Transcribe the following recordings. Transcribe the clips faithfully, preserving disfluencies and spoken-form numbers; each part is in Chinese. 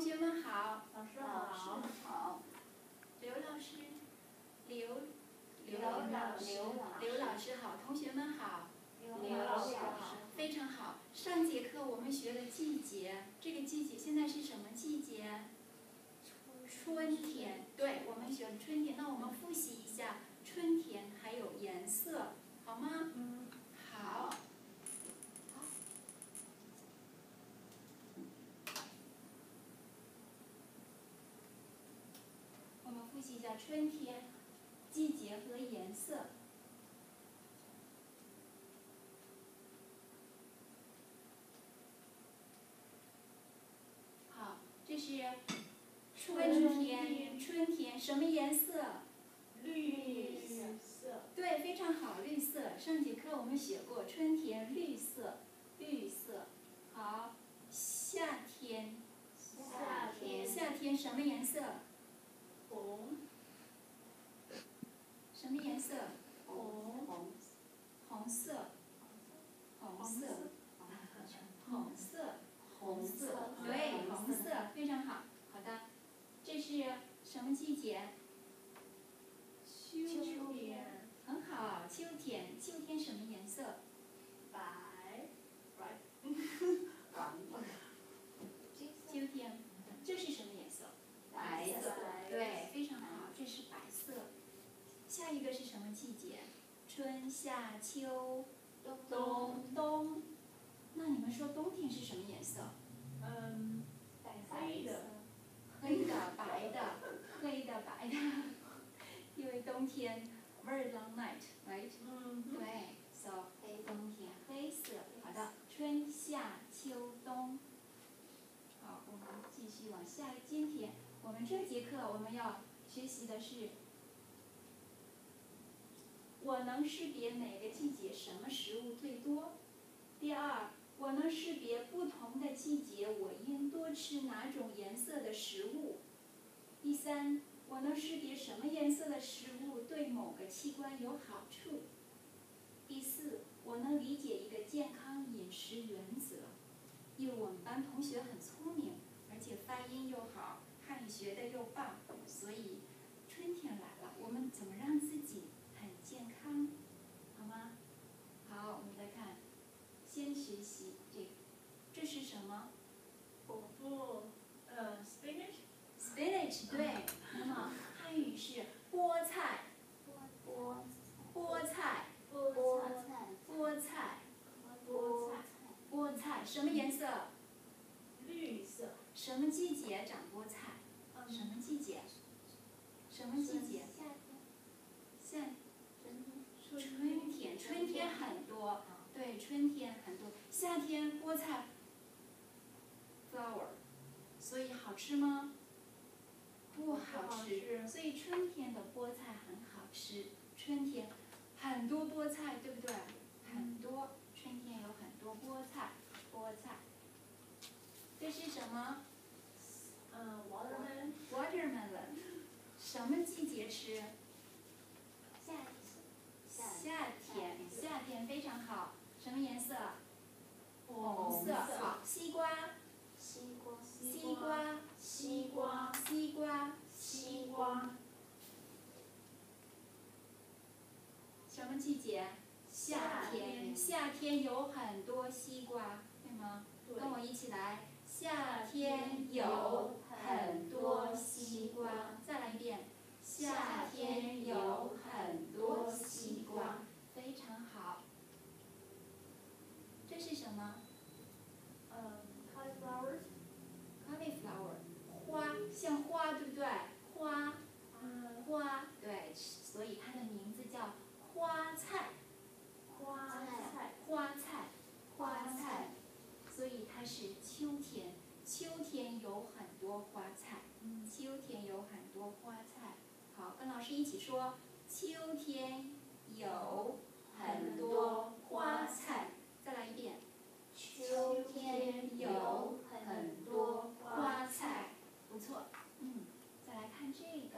学们好， 老师老好。 师好。 刘老师，刘刘老老师， 刘老刘老师好，同学们好， 刘老师好。 非常好。上节课我们学了季节，这个季节现在是什么季节？春天。对，我们学了春天。那我们复习一下春天还有颜色，好吗？ 嗯。 好。好。我们复习一下春天、季节和颜色。好，这是春天，春天什么颜色？ 绿色。 对，非常好，绿色。上节课我们学过春天绿色，绿色。好，夏天。 夏天。 夏天什么颜色？ 红。 什么颜色？ 红。 红色。红色。红色。 红色。 对，红色，非常好。好的，这是什么季节？ 秋天。 很好，秋天。秋天什么颜色？ 白。白。 秋天，这是什么颜色？ 白色。 对，非常好，这是白色。下一个是什么季节？春夏秋冬冬。那你们说冬天是什么颜色？ 嗯，黑的。 黑的、白的，黑的、白的。因为冬天 very long night, right? 嗯。 对 ，so 冬天黑色。好的，春夏秋冬。好，我们继续往下。今天我们这节课我们要学习的是，我能识别哪个季节什么食物最多。第二，我能识别不同的季节我应多吃哪种颜色的食物。第三，我能识别什么颜色的食物对某个器官有好处。第四，我能理解一个健康饮食原则。因为我们班同学很聪明，而且发音又好，汉语学的又棒，所以春天来了，我们怎么让自己很健康，好吗？好，我们再看，先学习这个，这是什么？ 果腹，呃 ，spinach。 spinach 对，那么汉语是菠菜。 菠菠菜。 菠菜。 菠菜。 菠菜。 菠菜什么颜色？ 绿色。 什么季节长菠菜？什么季节？什么季节？夏。春天，春天很多，对，春天很多。夏天菠菜 flower， 所以好吃吗？不好吃，所以春天的菠菜很好吃。春天很多菠菜，对不对？很多，春天有很多菠菜，菠菜。这是什么？ 嗯 ，watermelon。 watermelon， 什么季节吃？ 夏夏天，夏天非常好。什么颜色？红色。好，西瓜。 西瓜。 西瓜。 西瓜。 西瓜。 西瓜。 什么季节？夏天。夏天有很多西瓜，对吗？跟我一起来。夏天有很多西瓜。再来一遍。夏天有很多西瓜，非常好。这是什么？ 嗯 ，cauliflower。 cauliflower， 花，像花，对不对？花。 嗯。 花，对，所以它的名字叫花菜。 花菜。 花菜。花菜。所以它是秋天，秋天有很多花菜。秋天有很多花菜。好，跟老师一起说，秋天有很多花菜。再来一遍。 秋天有很多花菜。 不错，嗯，再来看这个。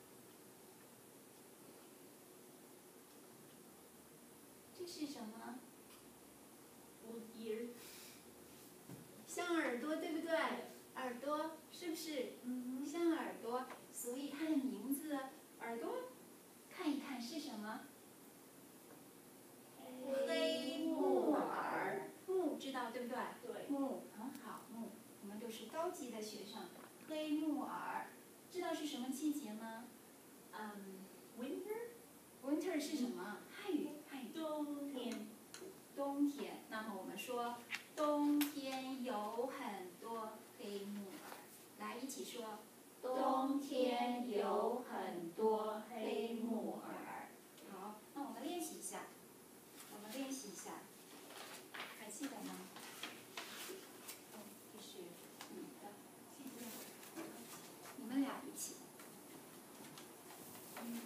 这是什么？ 蝴蝶。 像耳朵，对不对？耳朵，什是不是？ 嗯像耳朵，所以它的名字耳朵，看一看是什么？黑木耳，木知道对不对？ 对。 木很好，木，我们都是高级的学生。黑木耳，知道是什么季节吗？ 嗯 ，winter。 Winter 是什么？汉语，汉语。 冬天。 冬天，那么我们说，冬天有很多黑木耳。来，一起说。 冬天有很多黑木耳。 好，那我们练习一下。我们练习一下，还记得吗？哦，这是你的，现在你们俩一起。嗯。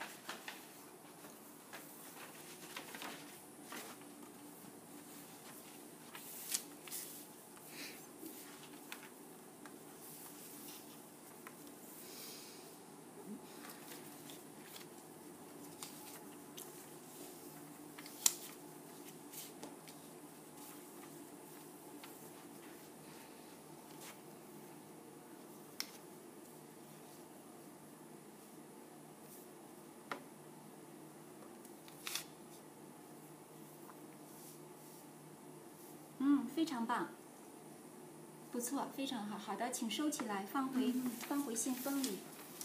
嗯，非常棒，不错，非常好。好的，请收起来，放回、嗯、放回信封里。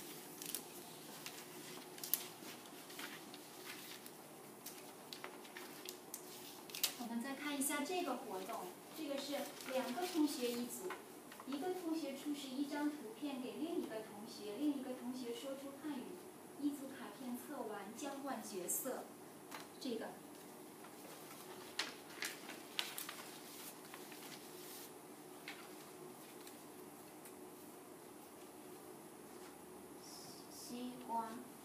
我们再看一下这个活动，这个是两个同学一组，一个同学出示一张图片给另一个同学，另一个同学说出汉语，一组卡片测完，交换角色。这个。 西瓜。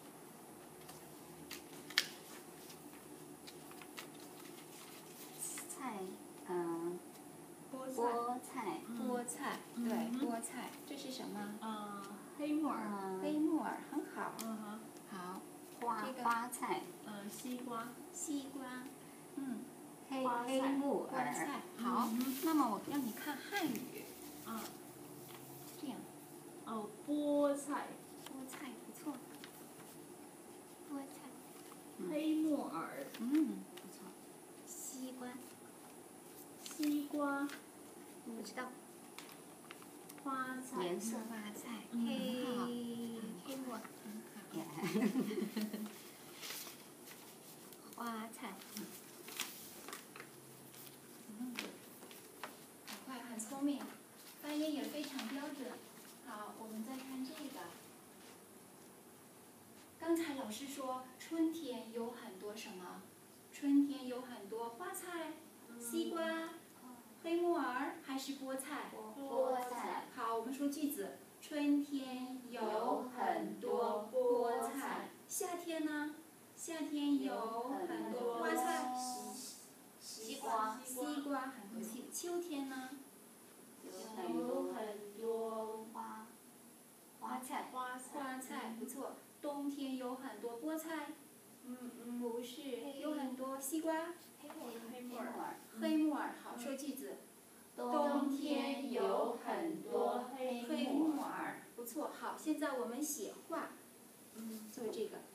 菜，嗯、呃，菠菜。 菠菜， 嗯、 对， 嗯、 菠菜，这是什么？ 嗯，黑木耳。 嗯、 黑木耳，很好。 嗯哼。 好。 花、 这个、 花菜。 嗯，西瓜。 西瓜。嗯。 黑黑木耳。 菜。好、嗯，那么我让你看汉语。 嗯。 这样。 哦，菠菜。 菠菜不错。菠菜。 黑木耳。 嗯，不错。西瓜。 西瓜。 不知道。 花菜。 颜色。 花菜。 嗯、 黑好。 黑木耳。很好。花菜。嗯。很快，很聪明，发音也非常标准。好，我们再看这个。刚才老师说，春天有很多什么？春天有很多花菜，西瓜、黑木耳还是菠菜？ 菠菜。 好，我们说句子：春天有很多菠菜。夏天呢？夏天有很多花菜。 西瓜。 西瓜很多西。秋天呢？ 有很多花。花菜。 花菜。 花菜不错。冬天有很多菠菜。 嗯嗯。 不是，有很多西瓜。 黑木耳。 黑木耳，好，说句子。 冬天有很多黑木耳。 不错，好，现在我们写话。 嗯， 做这个。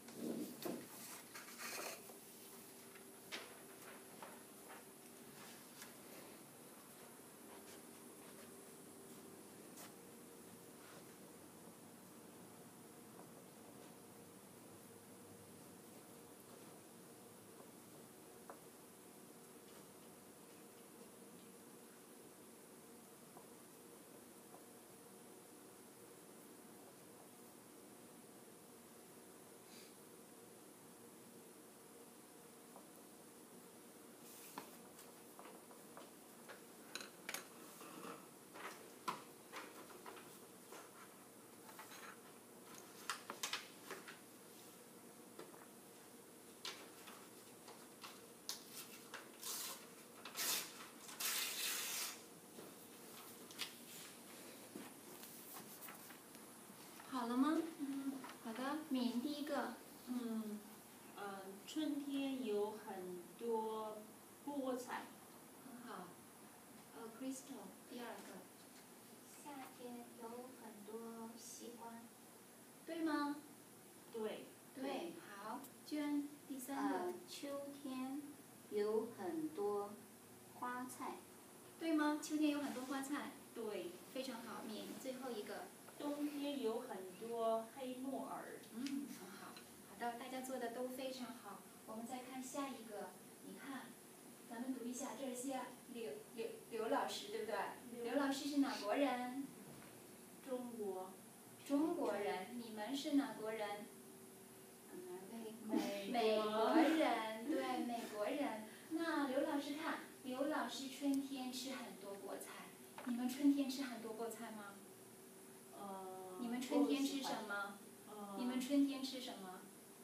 好了吗？嗯，好的，敏第一个。 嗯，呃，春天有很多菠菜。 很好。呃 ，Crystal 第二个。 夏天有很对吗？ 对。 对，好，娟，第三个。 呃，秋天有很多花菜。 对吗？秋天有很多花菜。 对。 非常好，你最后一个。 冬天有很多黑木耳。 嗯，很好。好的，大家做的都非常好。我们再看下一个，你看，咱们读一下，这是刘刘刘老师，对不对？刘老师是哪国人？ 中国。 中国人，你们是哪国人？ 美美国人，对，美国人。那刘老师看，刘老师春天吃很多菠菜，你们春天吃很多菠菜吗？ 呃。 你们春天吃什么？ 呃。 你们春天吃什么？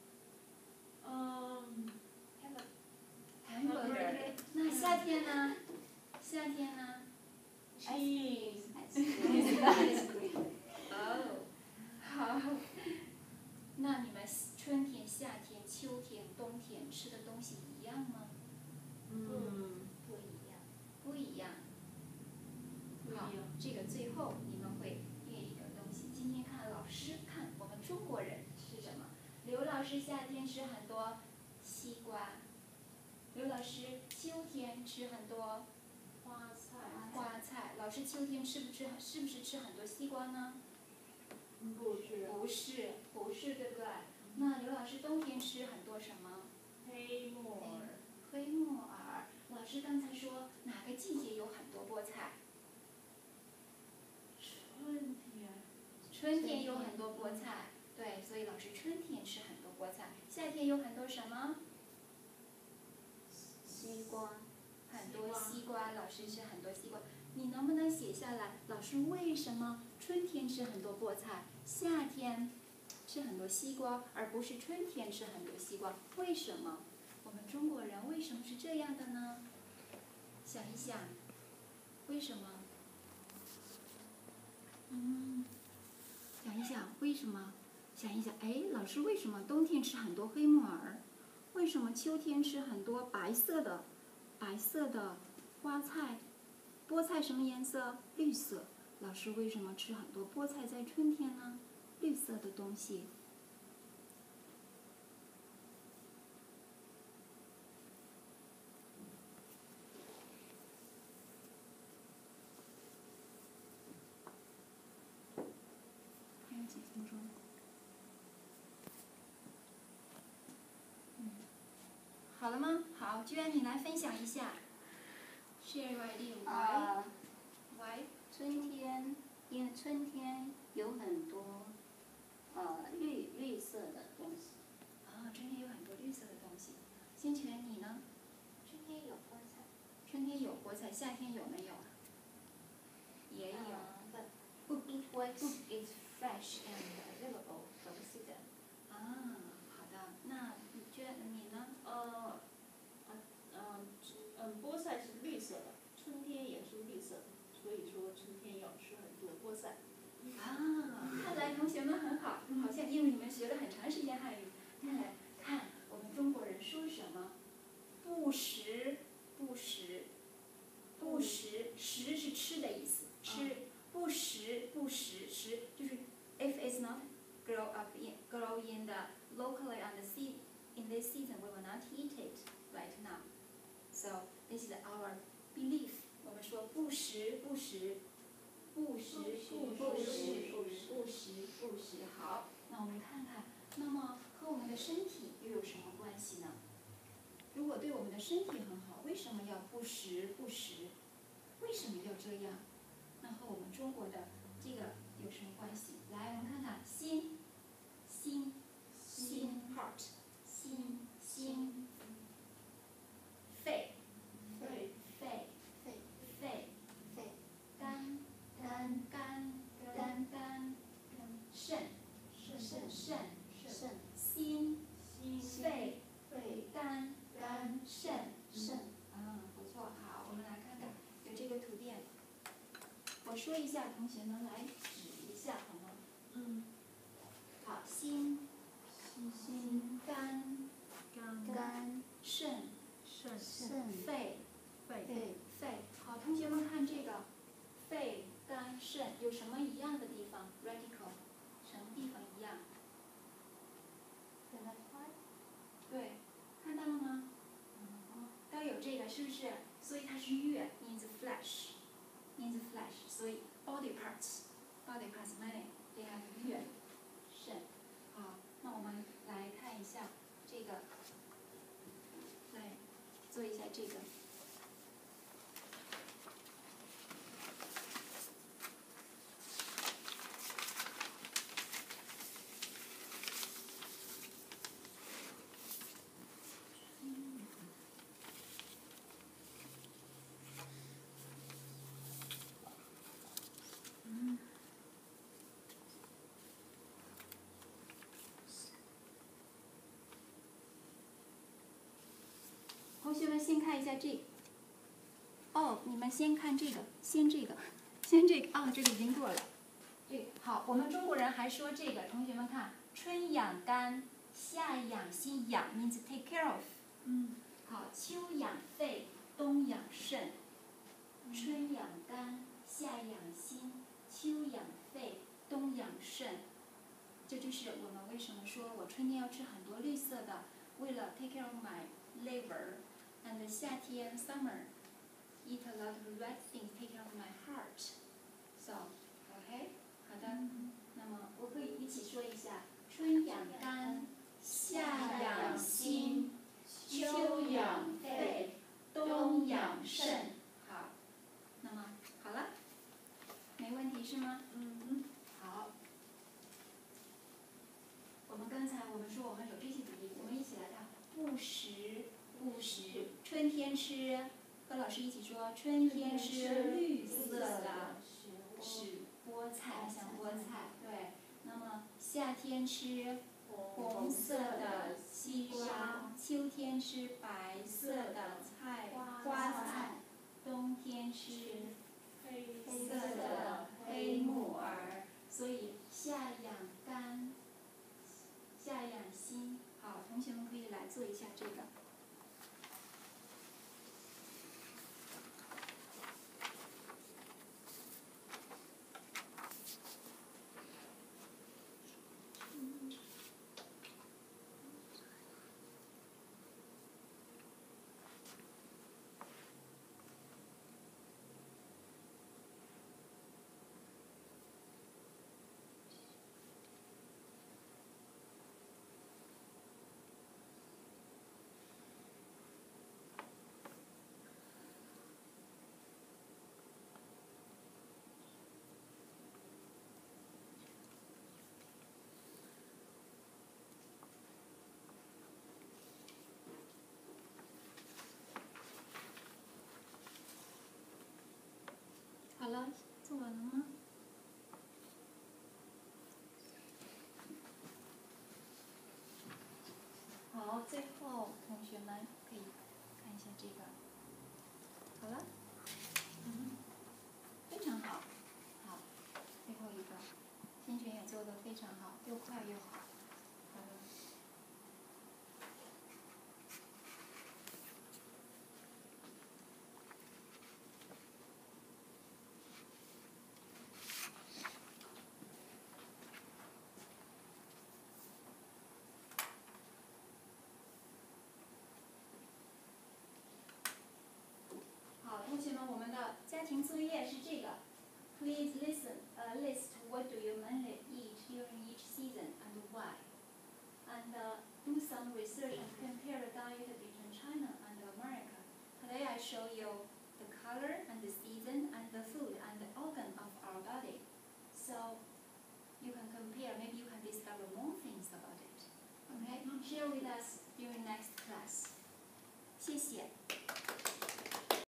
嗯。 hamburger。那夏天呢？夏天呢？ cheese。 哦，好。那你们春天、夏天、秋天、冬天吃的东西一样吗？ 嗯。 不一样。不一样。好， 不一样。 这个最后你们会列一个东西。今天看老师看我们中国人吃什么。刘老师夏天吃很多西瓜。刘老师秋天吃很多花菜。 花菜。老师秋天吃不吃是不是吃很多西瓜呢？ 不是。 不是，不是，对不对？那刘老师冬天吃很多什么？ 黑木耳。 黑木耳。老师刚才说哪个季节有很多菠菜？ 春天。 春天有很多菠菜，对，所以老师春天吃很多菠菜。夏天有很多什么？ 西瓜。 很多西瓜，老师吃很多西瓜。你能不能写下来？老师为什么春天吃很多菠菜，夏天吃很多西瓜，而不是春天吃很多西瓜？为什么？我们中国人为什么是这样的呢？想一想，为什么？嗯，想一想为什么？想一想，哎，老师为什么冬天吃很多黑木耳？为什么秋天吃很多白色的？白色的花菜，菠菜什么颜色？绿色。老师为什么吃很多菠菜在春天呢？绿色的东西。还有几分钟？嗯，好了吗？好，居然你来分享一下。Share your idea. Why? Why? 春天，因为春天有很多呃绿绿色的东西。 啊，春天有很多绿色的东西。新泉，你呢？ 春天有菠菜。 春天有菠菜，夏天有没有？也有。 But it was it's fresh and available for the season. 啊，好的。那你觉得你呢？ 呃，嗯嗯嗯，菠菜是绿色的，春天也是绿色的，所以说春天要吃很多菠菜。 啊，看来同学们很好，好像因为你们学了很长时间汉语。看来，看我们中国人说什么？不食，不食，不食，食是吃的意思，吃。不食，不食，食就是 if it's not grow up in grow in the locally on the sea in this season we will not eat it right now. So this is our belief. 我们说不食，不食，不食，不食，不食，不食，不食。好，那我们看看，那么和我们的身体又有什么关系呢？如果对我们的身体很好，为什么要不食不食？为什么要这样？那和我们中国的这个有什么关系？来，我们看看心，心，心 heart， 心，心，肺， 肺， 肺， 肺， 肺， 肺， 肝， 肝， 肝，肝，肝，肾， 肾， 肾，肾， 肾， 心， 心， 肺， 肺， 肝， 肝， 肾， 肾。 啊，不错，好，我们来看看有这个图片。我说一下，同学们来指一下，好吗？ 嗯。 好，心， 心， 肝， 肝， 肝， 肾， 肾， 肾， 肺， 肺， 肺， 肺。好，同学们看这个，肺、肝、肾有什么一样的地方 ？Radical， 什么地方一样？ 是？所以它是月 means flesh means flesh， 所以 body parts body parts many they have 月肾。好，那我们来看一下这个，来做一下这个。同学们先看一下这，哦，你们先看这个，先这个，先这个，啊、哦，这个已经过了。这个好，我们中国人还说这个，同学们看，春养肝，夏养心，养 means take care of。嗯。好，秋养肺，冬养肾。春养肝，夏养心，秋养肺，冬养肾。这就是我们为什么说我春天要吃很多绿色的，为了 take care of my liver。And 夏天 summer eat a lot of red things, take care of my heart. So, OK， 好的。嗯、那么我可以一起说一下：春养肝，夏养心，秋养肺，冬养肾。好，那么好了，没问题是吗？嗯。好。我们刚才我们说我们有这些比例，我们一起来看不食。不食，春天吃，和老师一起说，春天吃绿色的是菠菜，像菠菜，对。那么夏天吃红色的西瓜，秋天吃白色的菜花菜，冬天吃黑色的黑木耳。所以夏养肝，夏养心。好，同学们可以来做一下这个。好了，做完了吗？好，最后同学们可以看一下这个。好了，嗯，非常好，好，最后一个，天璇也做得非常好，又快又好。好的。同学们，我们的家庭作业是这个。Please listen, uh, list what do you mainly eat during each season and why. And uh, do some research and compare the diet between China and America. Today I show you the color and the season and the food and the organ of our body. So you can compare, maybe you can discover more things about it. Okay? Share with us during next class. 谢谢。